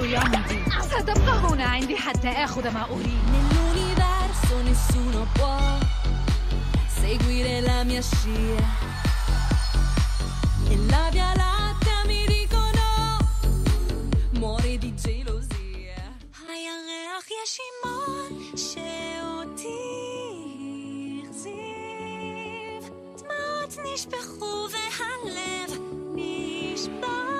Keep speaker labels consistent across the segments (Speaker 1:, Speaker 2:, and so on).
Speaker 1: يمضي ستبقى هنا عندي حتى آخذ ما أريد.
Speaker 2: Nell'universo nessuno può seguire la mia scia e la Via Lattea mi dicono muore di gelosia. הירח יש אימון שאותי החזיב, דמעות נשפכו והלב נשבר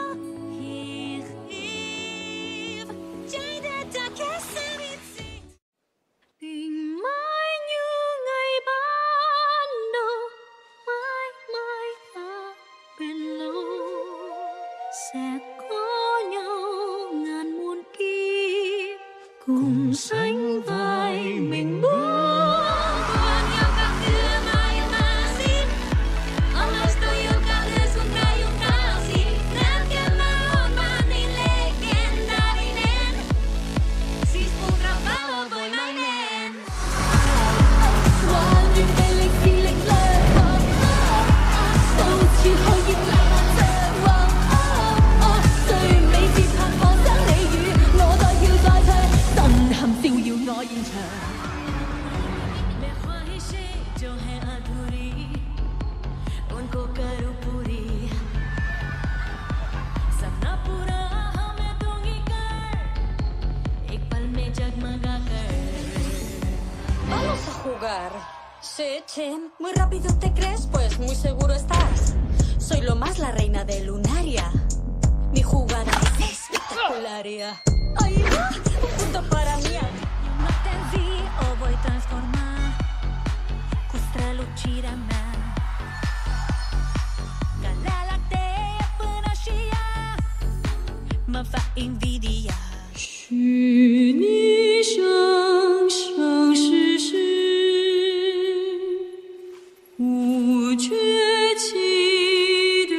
Speaker 2: הכאיב. Giai che se mi tình mãi như ngày ban đầu, mãi mãi ta bên lâu sẽ có nhau ngàn muôn kiếp cùng sánh vai mình bước qua nhau các tương ai mà xin ông nói tôi yêu cả đời xuống đây yêu cả gì nam kia mà hồn mà nên legenda đi nên si potrà farlo voi mai nên qua những cây lịch khi lịch lời đâu chỉ hơi nhìn lại mà chờ最美接拍放生你與我再要再退震撼照耀我現場 मैं ख्वाहिशें जो है अधूरी उनको करूँ पूरी सपना पूरा हमें दूंगी कर एक पल में जगमगा कर Vamos a jugar. Sí, Chen, muy rápido te crees, pues muy seguro estás. Soy lo más la reina de Lunaria. Mi jugada es espectacular. ¡Ay, va! Un punto para mí. Io non te vi o vuoi trasformare questa lucida mea. Calea Lactea până și ea mă fa invidia. 许你生生世世无缺期的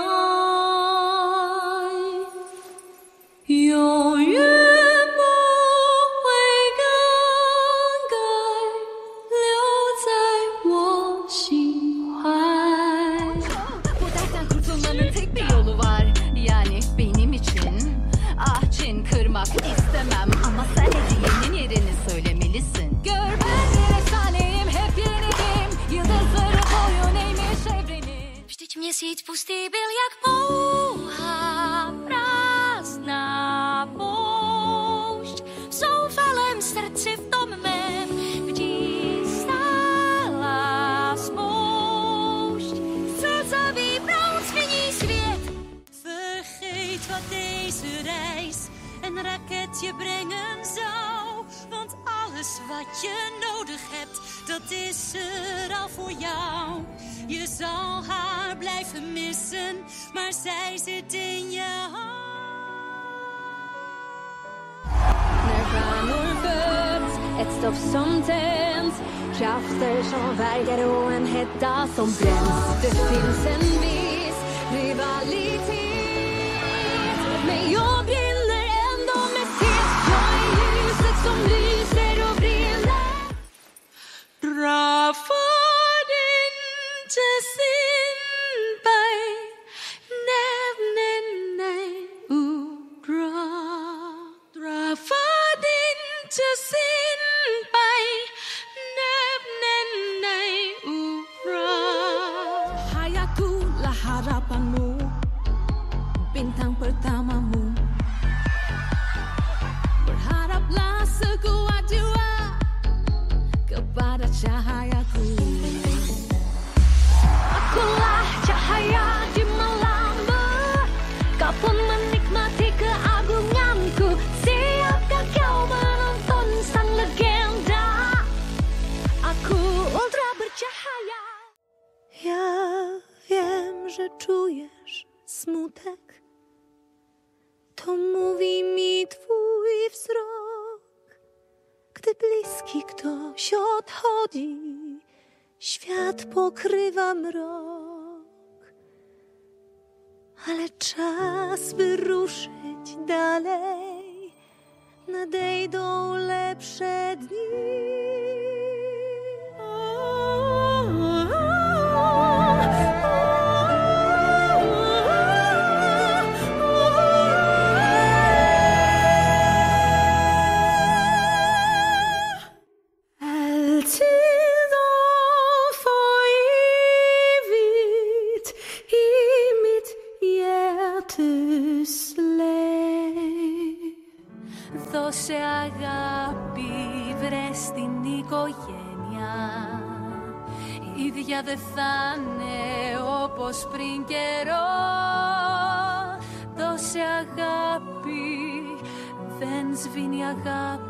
Speaker 2: 爱，永远不会更改，留在我心怀。
Speaker 1: Bu dertten kurtulmanın tek bir yolu var. Yani benim için. Ah Çin kırmak istemem ama sen hediyenin yerini söylemelisin. Gör ben bir efsaneyim, hep yeniyim. Yıldızları boyun eğmiş evrenim.
Speaker 2: Vždyť měsíc pustý byl jak pouhá prázdná poušť. V zoufalém srdci v tom mém vždy stála spoušť. Slzavý proud změní svět. Vergeet wat deze reis een raketje brengen zou. Want alles wat je nodig hebt, dat is er al voor jou. Je zal haar blijven missen, maar zij zit in je
Speaker 3: När stjärnor föds, ett stoff som tänds, krafter som verkar och en hetta som bränns. Det finns en viss rivalitet, men jag brinner ändå mest het. Jag är ljuset som lyser och brinner.
Speaker 2: Dra för inte sin berg, nämn dra för inte sin berg, nämn
Speaker 3: Hayaku lah harapanmu, bintang pertamamu. Berharaplah sekuat jiwa kepada cahayaku. Akulah cahaya di malammu, kau pun menikmati keagunganku. Siapkah kau menonton sang legenda? Aku ultra bercahaya. Ja wiem, że czujesz smutek. To mówi mi twój wzrok. Gdy bliski ktoś odchodzi, świat pokrywa mrok. Ale czas, by ruszyć dalej, nadejdą lepsze dni.
Speaker 2: άντρες στην οικογένεια. Η ίδια δεν θα είναι όπως πριν καιρό. Δώσε αγάπη, δεν σβήνει αγάπη.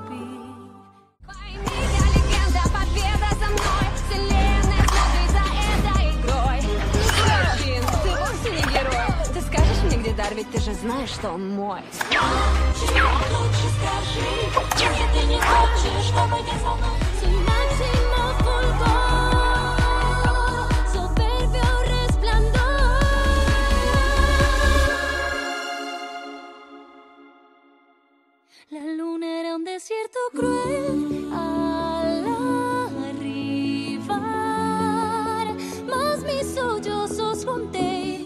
Speaker 3: Ведь ты же знаешь, что он мой.
Speaker 2: Лучше скажи, если ты не хочешь, чтобы я со мной. Soy máximo fulgor, soberbio resplandor. La luna era un desierto cruel al arribar, mas mis sollozos junté.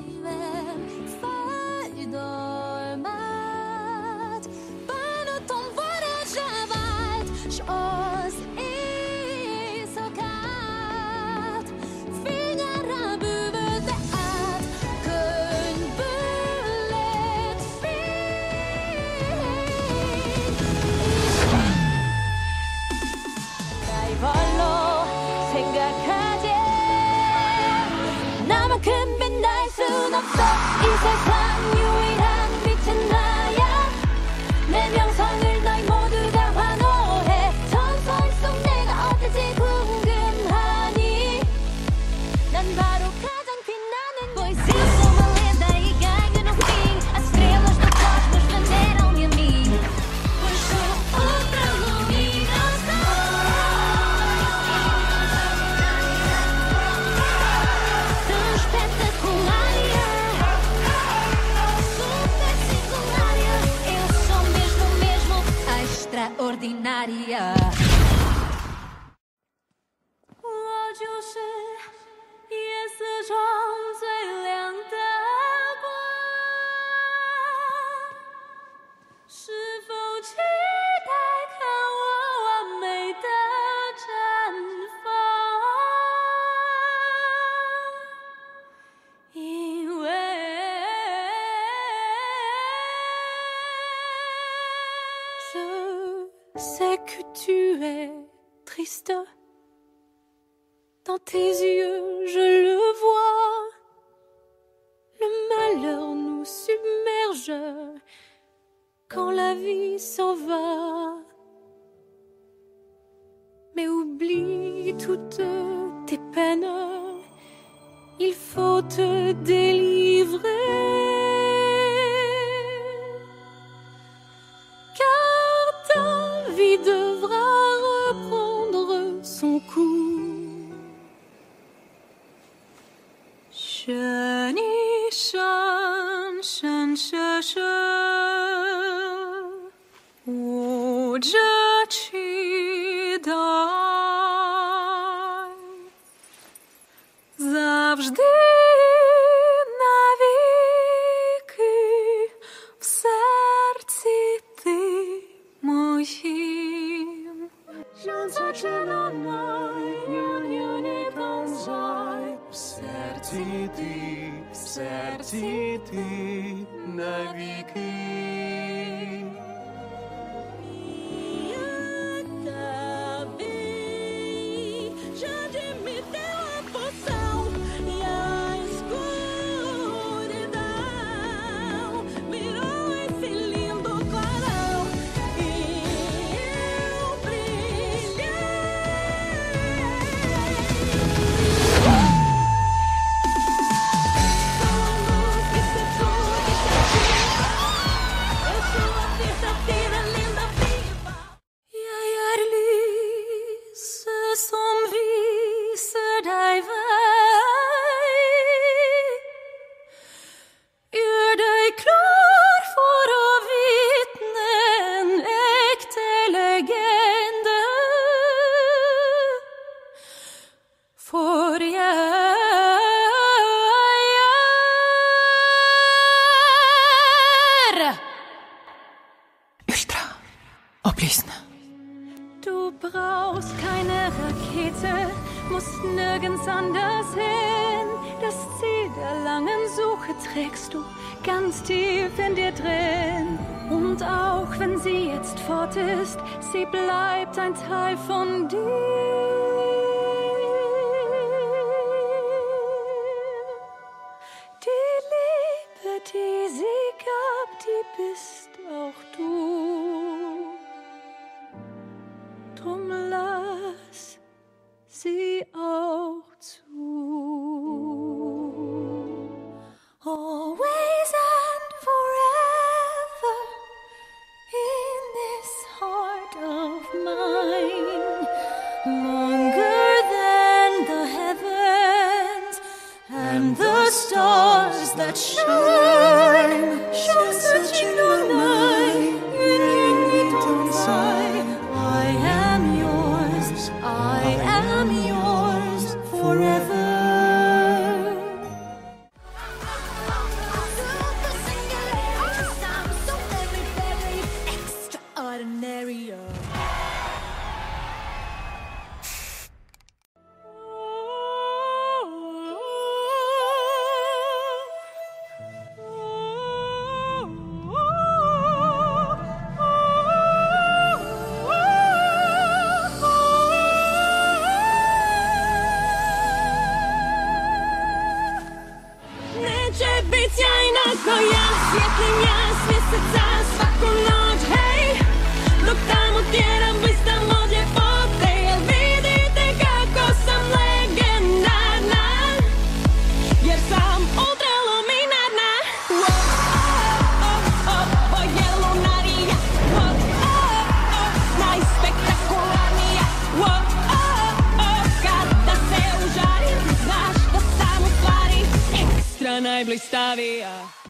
Speaker 2: 이 세상 유일한 빛은 나야. 내 명성을 너희 모두 다 환호해. 전설 속 내가 어떨지 궁금하니. 난 바로 가장 빛나는 Pois eu sou uma lenda e ganho no fim. As estrelas do cosmos venderam-me a mim. Pois sou outra iluminação. Tão espetacular. Extraordinária.我就是夜色中最亮的光，是否期待看我完美的绽放？因为sais que tu es triste. Dans tes yeux, je le vois. Le malheur nous submerge quand la vie s'en va. Mais oublie toutes tes peines. Il faut te délivrer. Devra reprendre son cours. 这一生生世世，无着期待завжди.
Speaker 4: В серці ти навіки.
Speaker 2: Du brauchst keine Rakete, musst nirgends anders hin. Das Ziel der langen Suche trägst du ganz tief in dir drin. Und auch wenn sie jetzt fort ist, sie bleibt ein Teil von dir. Die Liebe, die sie gab, die bist auch du. Drum lass sie auch zu. Always and forever in this heart of mine, longer than the heavens and the stars that shine. Searching all night, I am yours, I am yours forever. Neće bit sjajna ko ja, svjetlinja svjesica svaku noć, hej. Dok tamo tjeram, blistam od ljepote, jel vidite kako sam legendarna, jer sam ultraluminarna. Je lunarija, najspektakularnija. Kada se užarim, znaš da sam u stvari ekstra najblistavija.